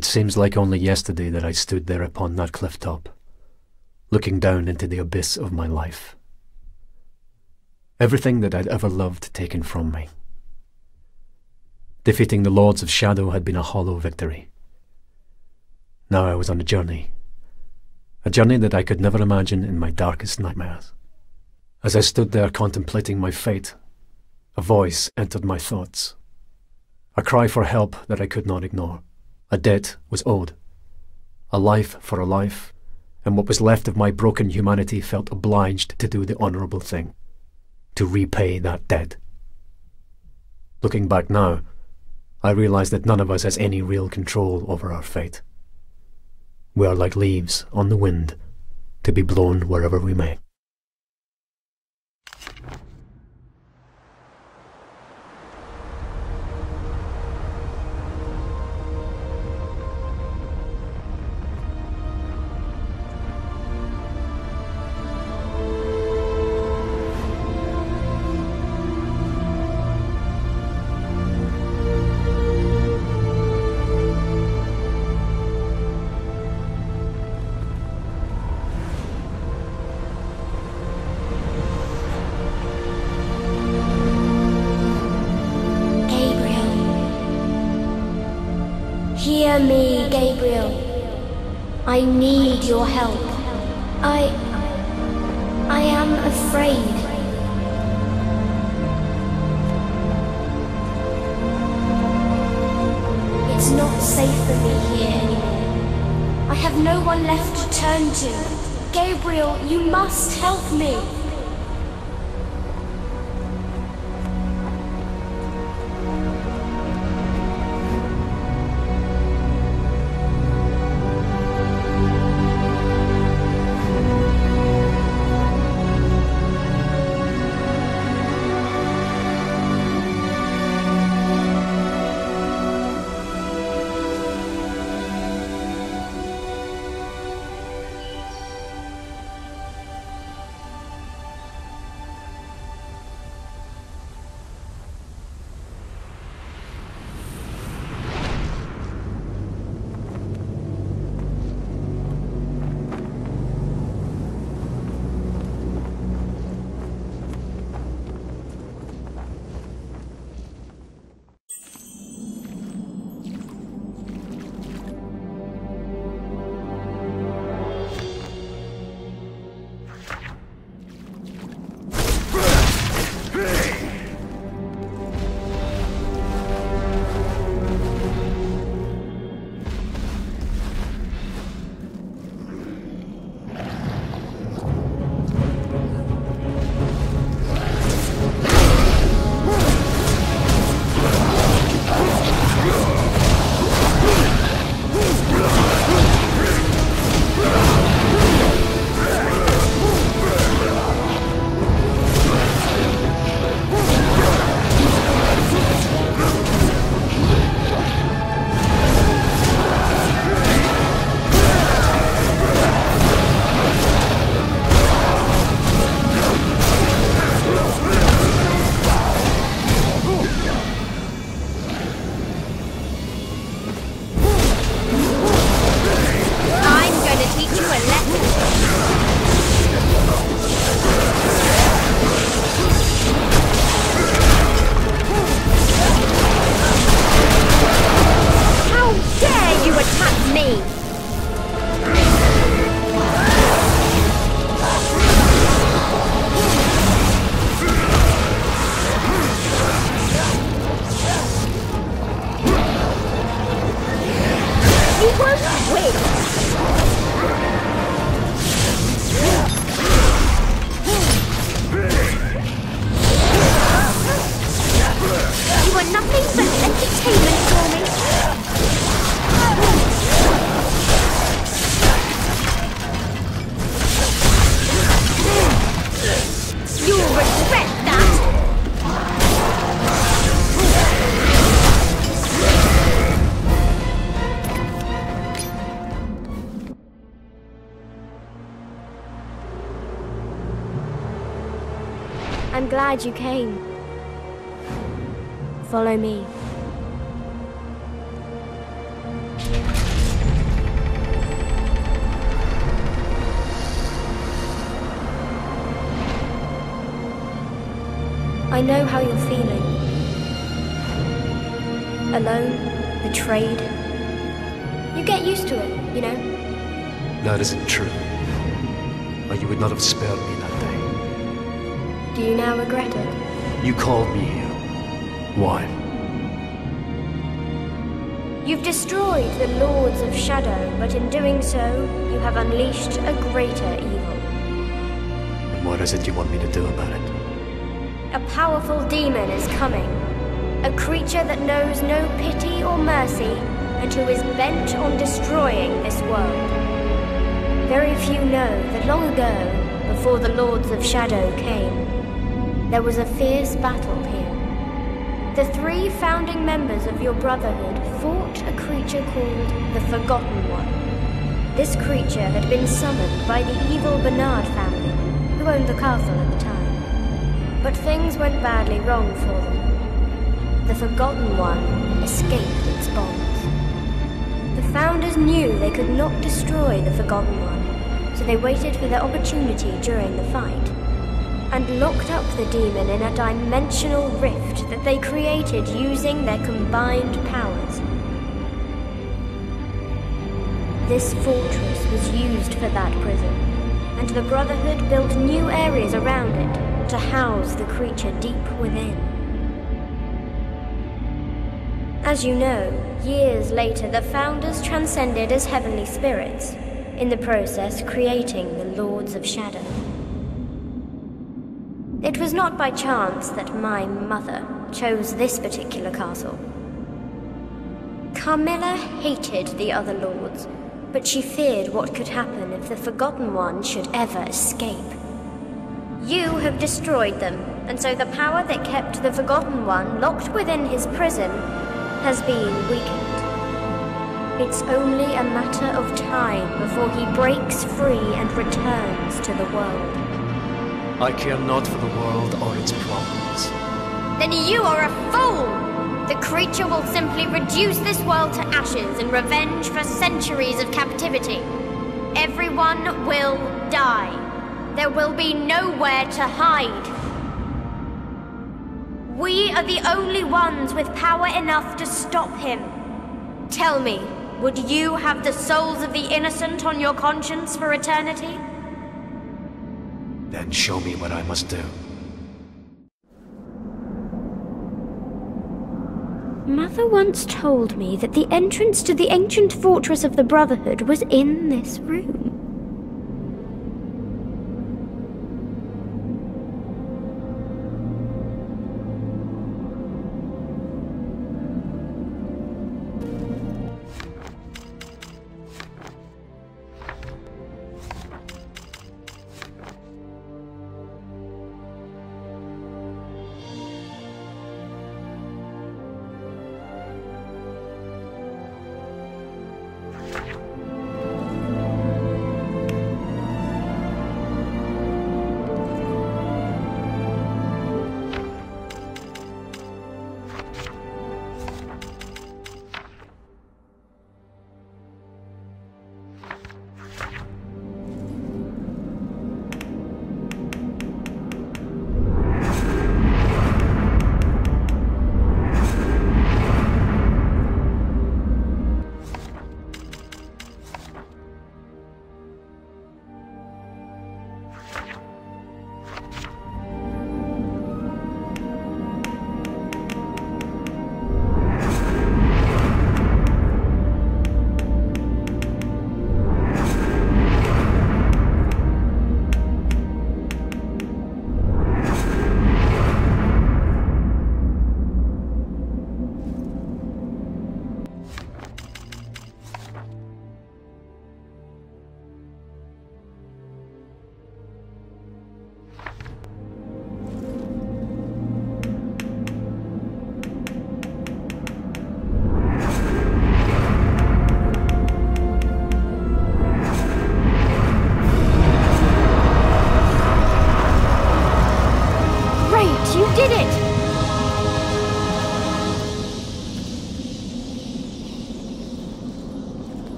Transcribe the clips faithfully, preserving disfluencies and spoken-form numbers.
It seems like only yesterday that I stood there upon that cliff top, looking down into the abyss of my life. Everything that I'd ever loved taken from me. Defeating the Lords of Shadow had been a hollow victory. Now I was on a journey. A journey that I could never imagine in my darkest nightmares. As I stood there contemplating my fate, a voice entered my thoughts. A cry for help that I could not ignore. A debt was owed. A life for a life, and what was left of my broken humanity felt obliged to do the honourable thing. To repay that debt. Looking back now, I realize that none of us has any real control over our fate. We are like leaves on the wind, to be blown wherever we may. Hear me, Gabriel. I need your help. I... I am afraid. It's not safe for me here anymore. I have no one left to turn to. Gabriel, you must help me. I'm glad you came. Follow me. I know how you're feeling. Alone, betrayed. You get used to it, you know? That isn't true. Or you would not have spared me that day. Do you now regret it? You called me here. Why? You've destroyed the Lords of Shadow, but in doing so, you have unleashed a greater evil. And what is it you want me to do about it? A powerful demon is coming. A creature that knows no pity or mercy, and who is bent on destroying this world. Very few know that long ago, before the Lords of Shadow came, there was a fierce battle here. The three founding members of your Brotherhood fought a creature called the Forgotten One. This creature had been summoned by the evil Bernard family, who owned the castle at the time. But things went badly wrong for them. The Forgotten One escaped its bonds. The founders knew they could not destroy the Forgotten One, so they waited for their opportunity during the fight, and locked up the demon in a dimensional rift that they created using their combined powers. This fortress was used for that prison, and the Brotherhood built new areas around it to house the creature deep within. As you know, years later the Founders transcended as heavenly spirits, in the process creating the Lords of Shadow. It was not by chance that my mother chose this particular castle. Carmilla hated the other lords, but she feared what could happen if the Forgotten One should ever escape. You have destroyed them, and so the power that kept the Forgotten One locked within his prison has been weakened. It's only a matter of time before he breaks free and returns to the world. I care not for the world or its problems. Then you are a fool! The creature will simply reduce this world to ashes in revenge for centuries of captivity. Everyone will die. There will be nowhere to hide. We are the only ones with power enough to stop him. Tell me, would you have the souls of the innocent on your conscience for eternity? Then show me what I must do. Mother once told me that the entrance to the ancient fortress of the Brotherhood was in this room.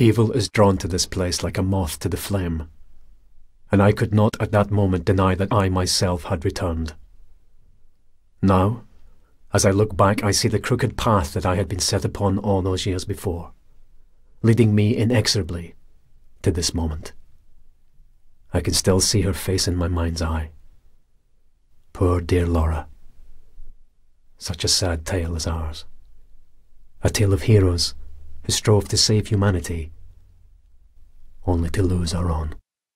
Evil is drawn to this place like a moth to the flame, and I could not at that moment deny that I myself had returned. Now, as I look back, I see the crooked path that I had been set upon all those years before, leading me inexorably to this moment. I can still see her face in my mind's eye. Poor dear Laura. Such a sad tale as ours. A tale of heroes who strove to save humanity, only to lose our own.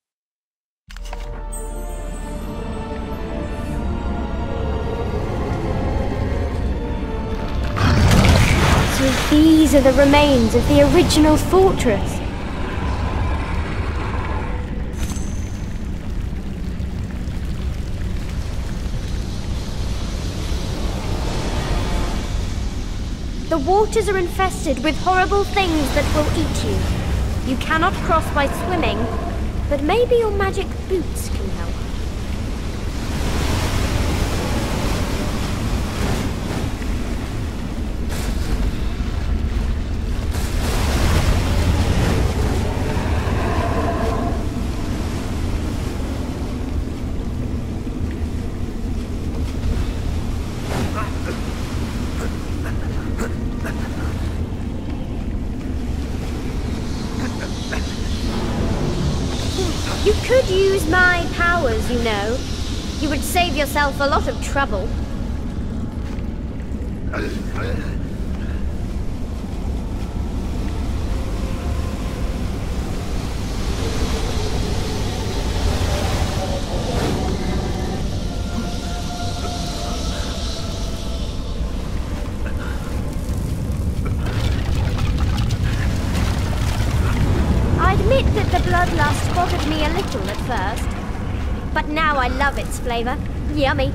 So these are the remains of the original fortress. The waters are infested with horrible things that will eat you. You cannot cross by swimming, but maybe your magic boots can help. You could use my powers, you know. You would save yourself a lot of trouble. I admit that the bloodlust bothered me a little at first, but now I love its flavor. Yummy.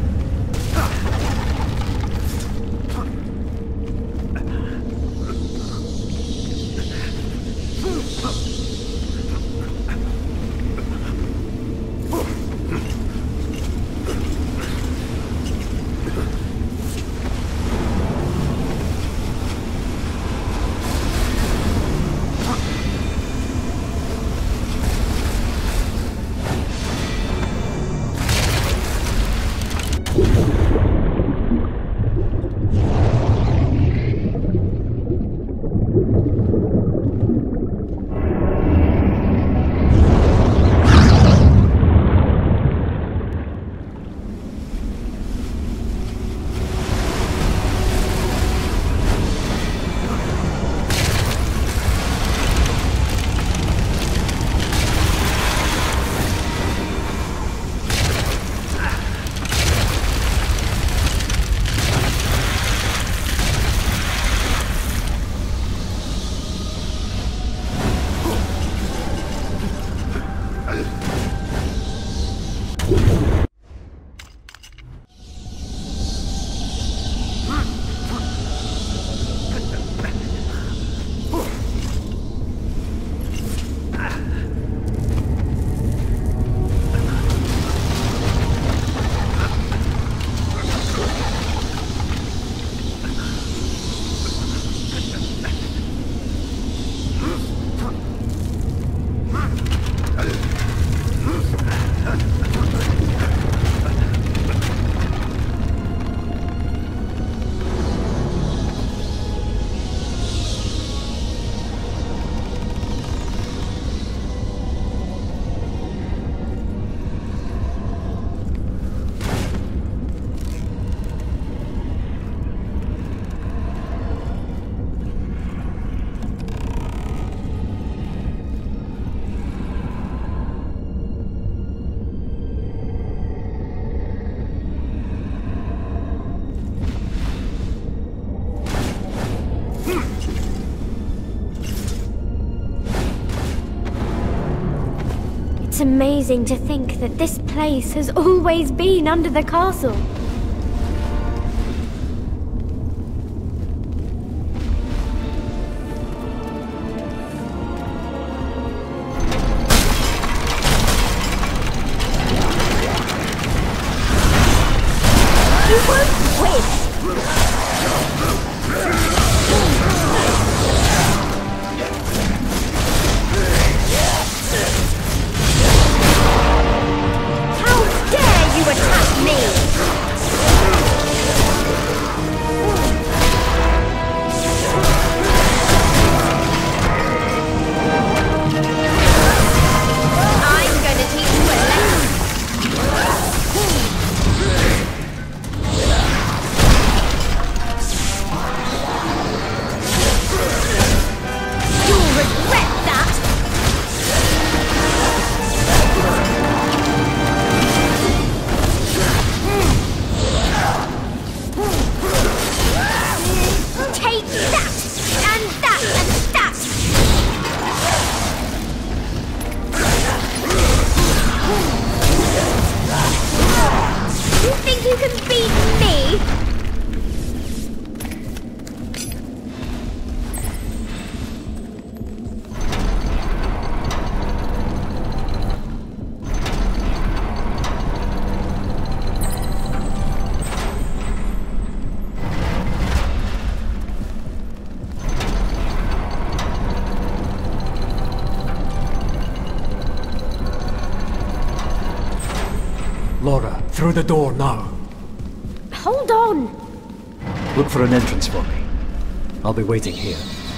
It's amazing to think that this place has always been under the castle. You won't win! you can beat me? Laura, through the door now. Hold on! Look for an entrance for me. I'll be waiting here.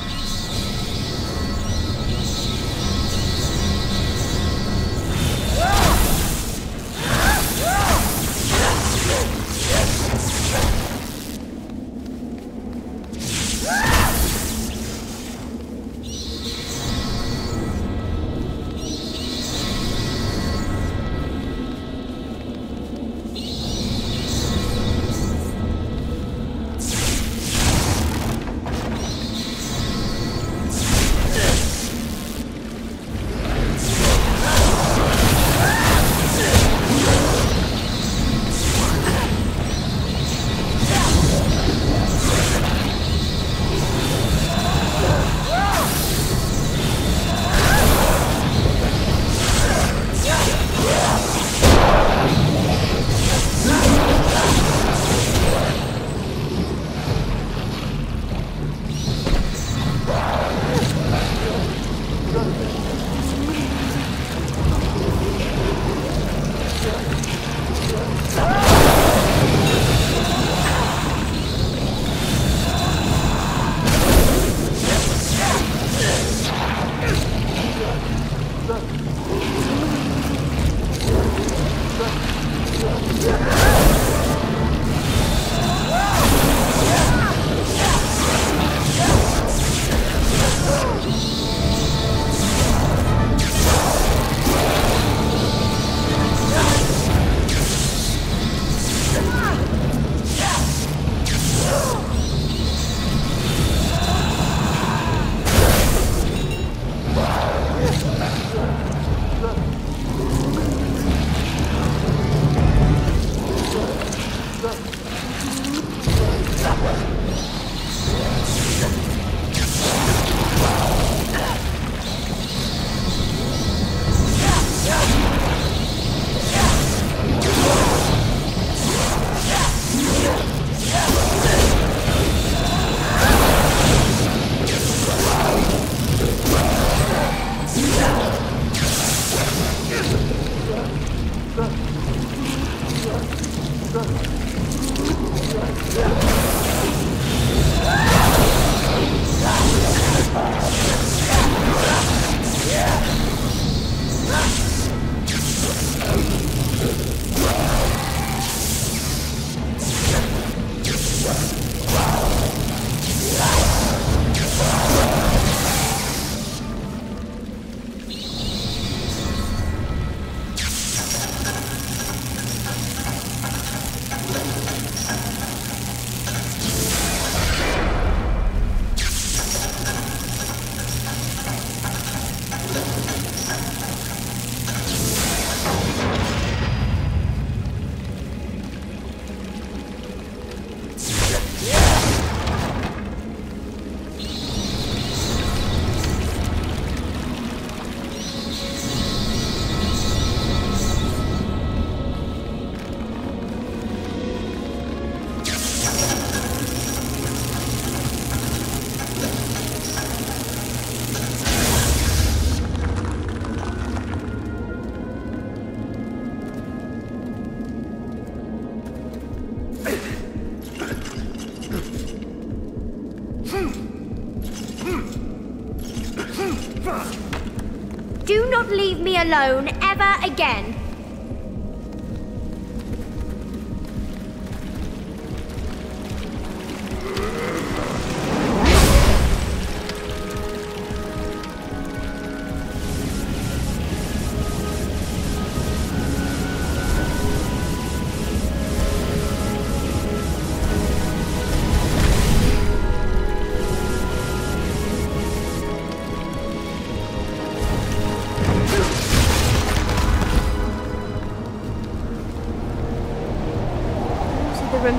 Do not leave me alone ever again.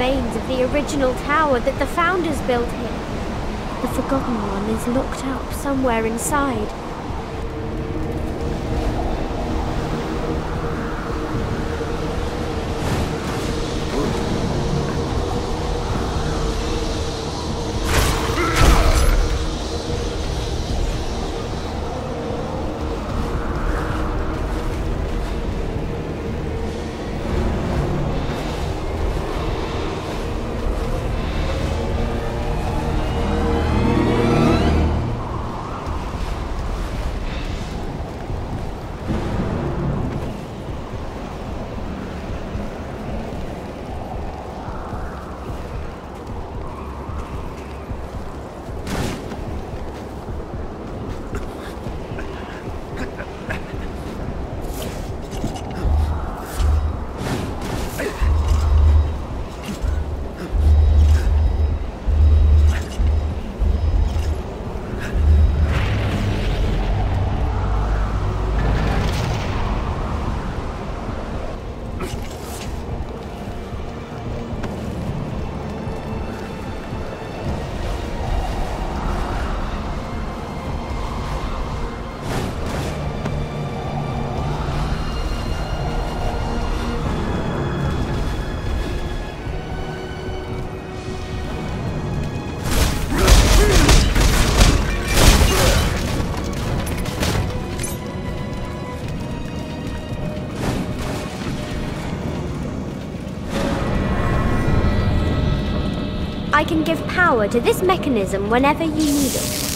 remains of the original tower that the Founders built here. The Forgotten One is locked up somewhere inside. I can give power to this mechanism whenever you need it.